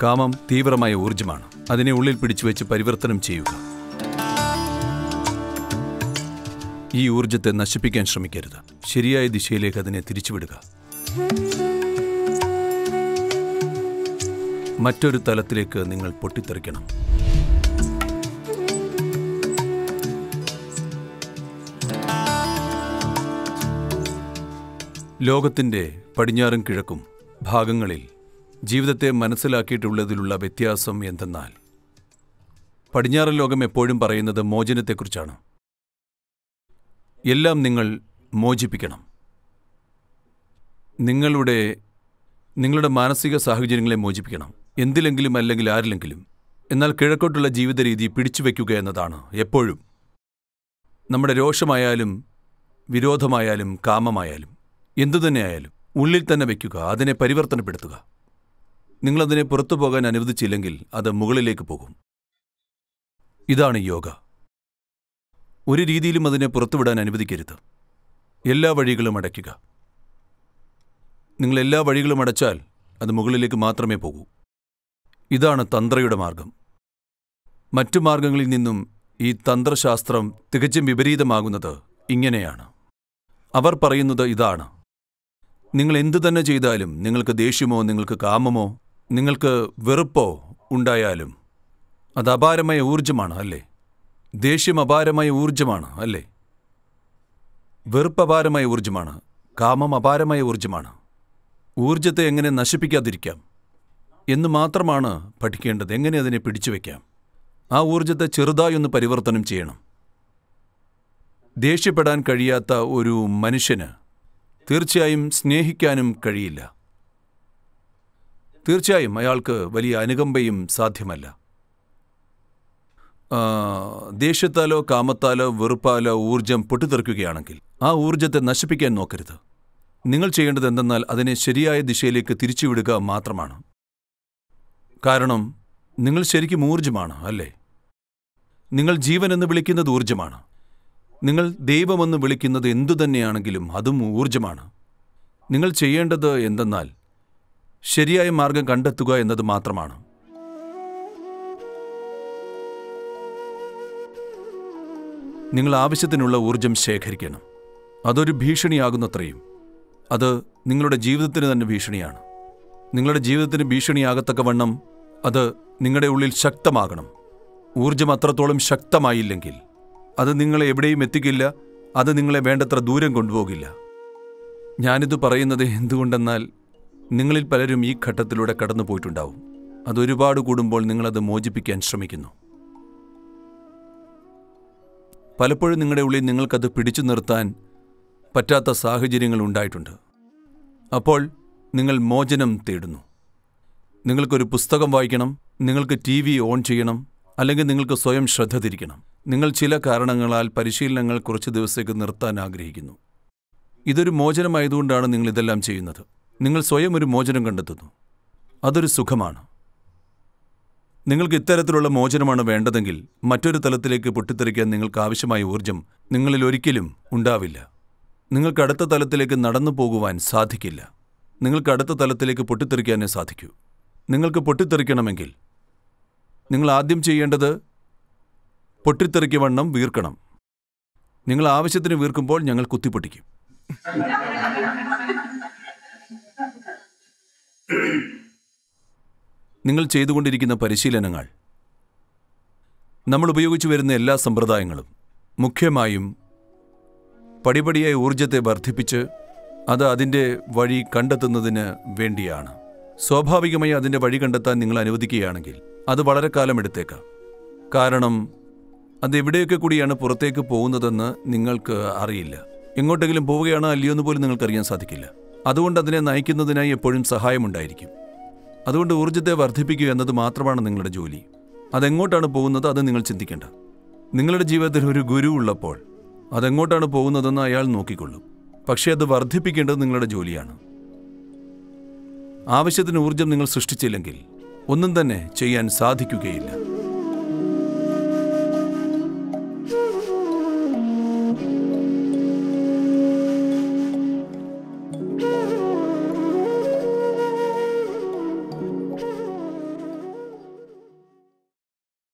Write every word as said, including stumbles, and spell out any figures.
കാമം തീവ്രമായ ഊർജ്ജമാണ്. അതിനെ ഉള്ളിൽ പിടിച്ചുവെച്ച് പരിവർത്തനം ചെയ്യുക. ഈ ഊർജ്ജത്തെ നശിപ്പിക്കാൻ ശ്രമിക്കരുത്. ശരിയായ ദിശയിലേക്ക് അതിനെ തിരിച്ചുവിടുക. മറ്റൊരു തലത്തിലേക്ക് നിങ്ങൾ പൊട്ടിത്തെറിക്കണം. ലോകത്തിൻ്റെ പടിഞ്ഞാറും കിഴക്കും ഭാഗങ്ങളിൽ ജീവിതത്തെ മനസ്സിലാക്കിയിട്ടുള്ളതിലുള്ള വ്യത്യാസം എന്തെന്നാൽ, പടിഞ്ഞാറൻ ലോകം എപ്പോഴും പറയുന്നത് മോചനത്തെക്കുറിച്ചാണ്. എല്ലാം നിങ്ങൾ മോചിപ്പിക്കണം. നിങ്ങളുടെ നിങ്ങളുടെ മാനസിക സാഹചര്യങ്ങളെ മോചിപ്പിക്കണം, എന്തിലെങ്കിലും അല്ലെങ്കിൽ ആരിലെങ്കിലും. എന്നാൽ കിഴക്കോട്ടുള്ള ജീവിത രീതി പിടിച്ചുവെക്കുക എന്നതാണ് എപ്പോഴും. നമ്മുടെ രോഷമായാലും വിരോധമായാലും കാമമായാലും എന്തുതന്നെയായാലും ഉള്ളിൽ തന്നെ വയ്ക്കുക, അതിനെ പരിവർത്തനപ്പെടുത്തുക. നിങ്ങളതിനെ പുറത്തു പോകാൻ അനുവദിച്ചില്ലെങ്കിൽ അത് മുകളിലേക്ക് പോകും. ഇതാണ് യോഗ. ഒരു രീതിയിലും അതിനെ പുറത്തുവിടാൻ അനുവദിക്കരുത്. എല്ലാ വഴികളും അടയ്ക്കുക. നിങ്ങൾ എല്ലാ വഴികളും അടച്ചാൽ അത് മുകളിലേക്ക് മാത്രമേ പോകൂ. ഇതാണ് തന്ത്രയുടെ മാർഗം. മറ്റു മാർഗങ്ങളിൽ നിന്നും ഈ തന്ത്രശാസ്ത്രം തികച്ചും വിപരീതമാകുന്നത് ഇങ്ങനെയാണ്. അവർ പറയുന്നത് ഇതാണ്: നിങ്ങൾ എന്തു തന്നെ ചെയ്താലും, നിങ്ങൾക്ക് ദേഷ്യമോ നിങ്ങൾക്ക് കാമമോ നിങ്ങൾക്ക് വെറുപ്പോ ഉണ്ടായാലും അത് അപാരമായ ഊർജ്ജമാണ്, അല്ലേ? ദേഷ്യം അപാരമായ ഊർജ്ജമാണ്, അല്ലേ? വെറുപ്പ് അപാരമായ ഊർജ്ജമാണ്. കാമം അപാരമായ ഊർജ്ജമാണ്. ഊർജ്ജത്തെ എങ്ങനെ നശിപ്പിക്കാതിരിക്കാം എന്ന് മാത്രമാണ് പഠിക്കേണ്ടത്. എങ്ങനെ അതിനെ പിടിച്ചുവെക്കാം? ആ ഊർജ്ജത്തെ ചെറുതായി ഒന്ന് പരിവർത്തനം ചെയ്യണം. ദേഷ്യപ്പെടാൻ കഴിയാത്ത ഒരു മനുഷ്യന് തീർച്ചയായും സ്നേഹിക്കാനും കഴിയില്ല. തീർച്ചയായും അയാൾക്ക് വലിയ അനുകമ്പയും സാധ്യമല്ല. ദേഷ്യത്താലോ കാമത്താലോ വെറുപ്പാലോ ഊർജ്ജം പൊട്ടിത്തെറിക്കുകയാണെങ്കിൽ ആ ഊർജ്ജത്തെ നശിപ്പിക്കാൻ നോക്കരുത്. നിങ്ങൾ ചെയ്യേണ്ടത് എന്തെന്നാൽ അതിനെ ശരിയായ ദിശയിലേക്ക് തിരിച്ചുവിടുക മാത്രമാണ്. കാരണം നിങ്ങൾ ശരിക്കും ഊർജ്ജമാണ്, അല്ലേ? നിങ്ങൾ ജീവനെന്ന് വിളിക്കുന്നത് ഊർജ്ജമാണ്. നിങ്ങൾ ദൈവമെന്ന് വിളിക്കുന്നത് എന്തുതന്നെയാണെങ്കിലും അതും ഊർജ്ജമാണ്. നിങ്ങൾ ചെയ്യേണ്ടത് എന്തെന്നാൽ ശരിയായ മാർഗം കണ്ടെത്തുക എന്നത് മാത്രമാണ്. നിങ്ങൾ ആവശ്യത്തിനുള്ള ഊർജ്ജം ശേഖരിക്കണം. അതൊരു ഭീഷണിയാകുന്നത്രയും അത് നിങ്ങളുടെ ജീവിതത്തിന് തന്നെ ഭീഷണിയാണ്. നിങ്ങളുടെ ജീവിതത്തിന് ഭീഷണിയാകത്തക്കവണ്ണം അത് നിങ്ങളുടെ ഉള്ളിൽ ശക്തമാകണം. ഊർജ്ജം അത്രത്തോളം ശക്തമായില്ലെങ്കിൽ അത് നിങ്ങളെ എവിടെയും എത്തിക്കില്ല. അത് നിങ്ങളെ വേണ്ടത്ര ദൂരം കൊണ്ടുപോകില്ല. ഞാനിത് പറയുന്നത് എന്തുകൊണ്ടെന്നാൽ നിങ്ങളിൽ പലരും ഈ ഘട്ടത്തിലൂടെ കടന്നു പോയിട്ടുണ്ടാവും. അതൊരുപാട് കൂടുമ്പോൾ നിങ്ങളത് മോചിപ്പിക്കാൻ ശ്രമിക്കുന്നു. പലപ്പോഴും നിങ്ങളുടെ ഉള്ളിൽ നിങ്ങൾക്കത് പിടിച്ചു നിർത്താൻ പറ്റാത്ത സാഹചര്യങ്ങൾ ഉണ്ടായിട്ടുണ്ട്. അപ്പോൾ നിങ്ങൾ മോചനം തേടുന്നു. നിങ്ങൾക്കൊരു പുസ്തകം വായിക്കണം, നിങ്ങൾക്ക് ടി വി ഓൺ ചെയ്യണം, അല്ലെങ്കിൽ നിങ്ങൾക്ക് സ്വയം ശ്രദ്ധ തിരിക്കണം. നിങ്ങൾ ചില കാരണങ്ങളാൽ പരിശീലനങ്ങൾ കുറച്ച് ദിവസത്തേക്ക് നിർത്താൻ ആഗ്രഹിക്കുന്നു. ഇതൊരു മോചനമായതുകൊണ്ടാണ് നിങ്ങൾ ഇതെല്ലാം ചെയ്യുന്നത്. നിങ്ങൾ സ്വയം ഒരു മോചനം കണ്ടെത്തുന്നു. അതൊരു സുഖമാണ്. നിങ്ങൾക്ക് ഇത്തരത്തിലുള്ള മോചനമാണ് വേണ്ടതെങ്കിൽ മറ്റൊരു തലത്തിലേക്ക് പൊട്ടിത്തെറിക്കാൻ നിങ്ങൾക്ക് ആവശ്യമായ ഊർജ്ജം നിങ്ങളിൽ ഒരിക്കലും ഉണ്ടാവില്ല. നിങ്ങൾക്ക് അടുത്ത തലത്തിലേക്ക് നടന്നു പോകുവാൻ സാധിക്കില്ല. നിങ്ങൾക്ക് അടുത്ത തലത്തിലേക്ക് പൊട്ടിത്തെറിക്കാനേ സാധിക്കൂ. നിങ്ങൾക്ക് പൊട്ടിത്തെറിക്കണമെങ്കിൽ നിങ്ങൾ ആദ്യം ചെയ്യേണ്ടത് പൊട്ടിത്തെറിക്കവണ്ണം വീർക്കണം. നിങ്ങൾ ആവശ്യത്തിന് വീർക്കുമ്പോൾ ഞങ്ങൾ കുത്തിപ്പൊട്ടിക്കും. നിങ്ങൾ ചെയ്തുകൊണ്ടിരിക്കുന്ന പരിശീലനങ്ങൾ, നമ്മൾ ഉപയോഗിച്ചു വരുന്ന എല്ലാ സമ്പ്രദായങ്ങളും മുഖ്യമായും പടിപടിയായി ഊർജ്ജത്തെ വർദ്ധിപ്പിച്ച് അത് അതിൻ്റെ വഴി കണ്ടെത്തുന്നതിന് വേണ്ടിയാണ്. സ്വാഭാവികമായി അതിൻ്റെ വഴി കണ്ടെത്താൻ നിങ്ങൾ അനുവദിക്കുകയാണെങ്കിൽ അത് വളരെ കാലം എടുത്തേക്കാം. കാരണം അത് എവിടെയൊക്കെ കൂടിയാണ് പുറത്തേക്ക് പോകുന്നതെന്ന് നിങ്ങൾക്ക് അറിയില്ല. എങ്ങോട്ടെങ്കിലും പോവുകയാണോ അല്ലയോ എന്ന് പോലും നിങ്ങൾക്കറിയാൻ സാധിക്കില്ല. അതുകൊണ്ട് അതിനെ നയിക്കുന്നതിനായി എപ്പോഴും സഹായമുണ്ടായിരിക്കും. അതുകൊണ്ട് ഊർജ്ജത്തെ വർദ്ധിപ്പിക്കുക എന്നത് മാത്രമാണ് നിങ്ങളുടെ ജോലി. അതെങ്ങോട്ടാണ് പോകുന്നത് അത് നിങ്ങൾ ചിന്തിക്കേണ്ട. നിങ്ങളുടെ ജീവിതത്തിൽ ഒരു ഗുരു ഉള്ളപ്പോൾ അതെങ്ങോട്ടാണ് പോകുന്നതെന്ന് അയാൾ നോക്കിക്കൊള്ളും. പക്ഷേ അത് വർദ്ധിപ്പിക്കേണ്ടത് നിങ്ങളുടെ ജോലിയാണ്. ആവശ്യത്തിന് ഊർജ്ജം നിങ്ങൾ സൃഷ്ടിച്ചില്ലെങ്കിൽ ഒന്നും തന്നെ ചെയ്യാൻ സാധിക്കുകയില്ല.